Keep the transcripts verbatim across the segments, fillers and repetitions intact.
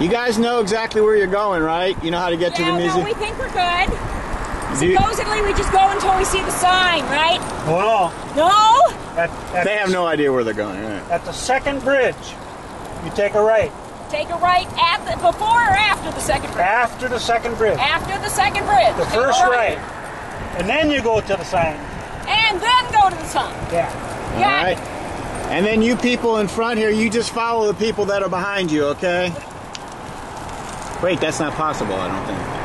You guys know exactly where you're going, right? You know how to get yeah, to the museum? No, we think we're good. You, Supposedly we just go until we see the sign, right? Well, no? At, at they have no idea where they're going, right? At the second bridge, you take a right. Take a right at the, before or after the second bridge? After the second bridge. After the second bridge. The take first right. right. And then you go to the sign. And then go to the sign. Yeah. All right. And then you people in front here, you just follow the people that are behind you, okay? Wait, that's not possible, I don't think.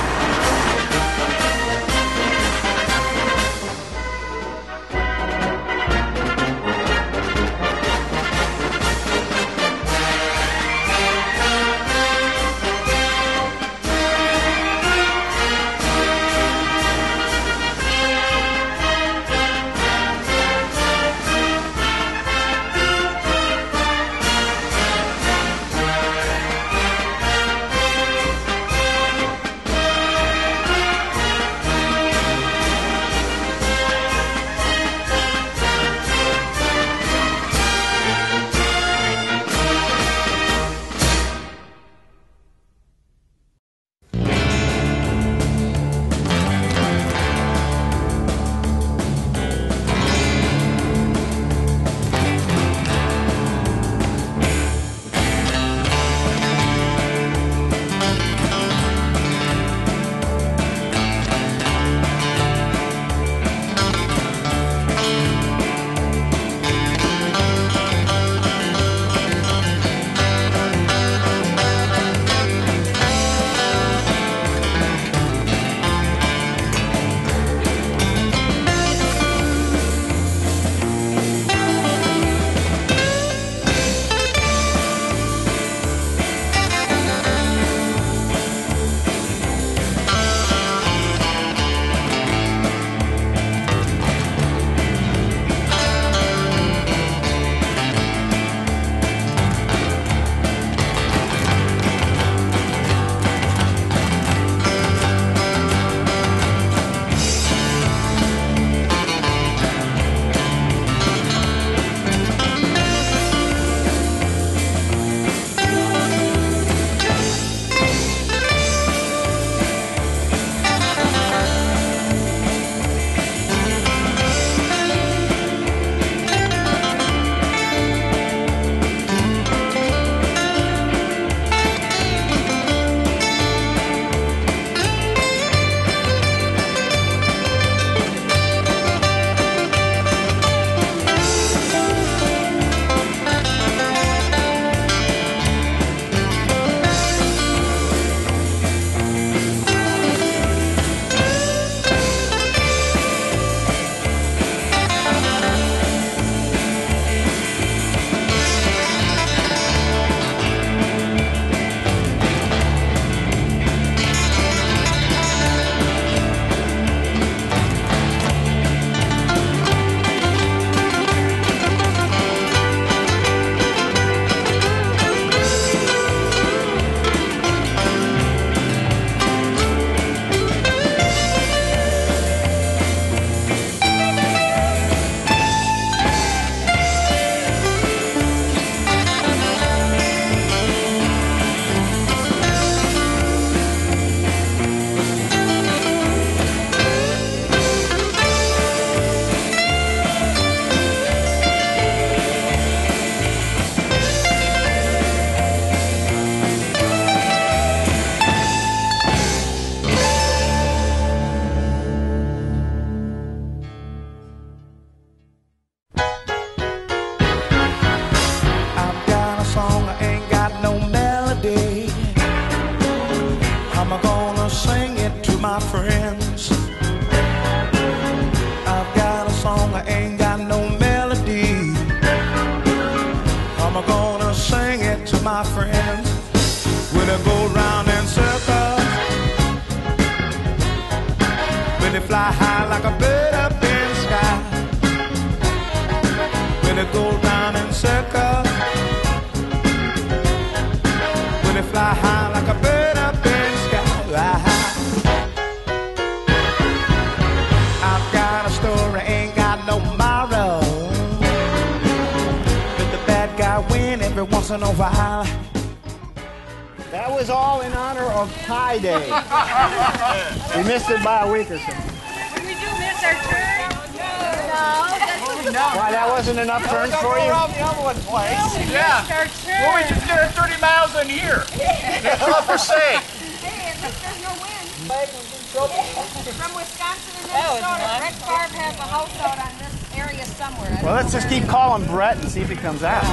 my friends. I've got a song, I ain't got no melody. I'm gonna sing it to my friends. When I go round in circles, when they fly high like a bird up in the sky. When they go round in circles, when they fly high like a bird up in the sky. I've got a story, ain't got no moral. Let the bad guy win every once in a while. was all in honor of Pi Day. We missed it by a week or so. Did we do miss our turn? No. Why, that wasn't enough turns for you? Around the other one twice. No, we Yeah. missed our turn. Well, we just did it thirty miles in here. That's all we're saying. Hey, at least there's no wind. Trouble. From Wisconsin and That was Minnesota, nice. Brett Favre has a house out on this area somewhere. I don't Well, let's know just where. keep calling Brett and see if he comes out.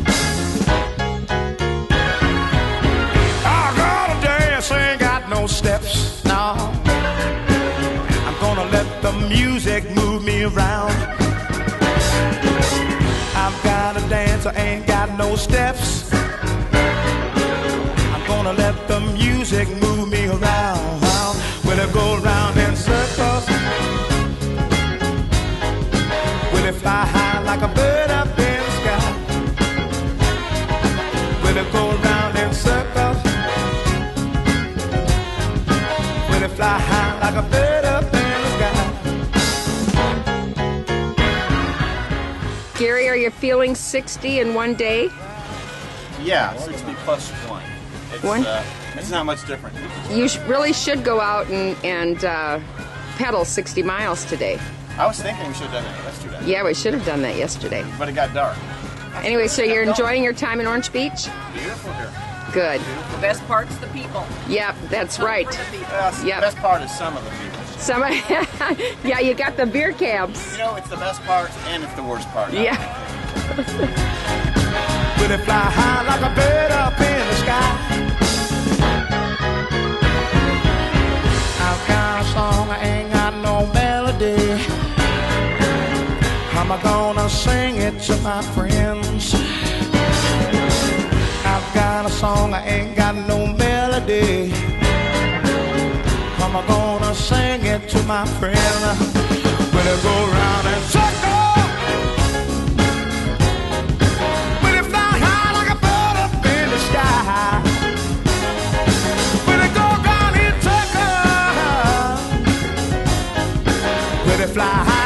I gotta dance, ain't got no steps, no. I'm gonna let the music move me around. I've gotta dance, I ain't got no steps. I'm gonna let the music move me around. Will it go round in circles? Will it fly high like a bird up in the sky? Will it go round in circles? Will it fly high like a bird up in the sky? Gary, are you feeling sixty in one day? Yeah, sixty plus one. It's, One? Uh, it's not much different. You sh- really should go out and, and uh, pedal sixty miles today. I was thinking we should have done that yesterday, Yeah, we should have done that yesterday. but it got dark. Anyway, so you're enjoying your time in Orange Beach? Beautiful here. Good. The best part's the people. Yep, that's right. For the people. Uh, Yep. The best part is some of the people. Some, yeah, you got the beer camps. You know, it's the best part and it's the worst part. Yeah. Will it fly high like a bird up in the sky? I've got a song, I ain't got no melody. How am I gonna sing it to my friends? I've got a song, I ain't got no melody. How am I gonna sing it to my friends? Will it go round and circle? Will it fly high like a bird up in the sky? Will it go round in circles? Will it fly high?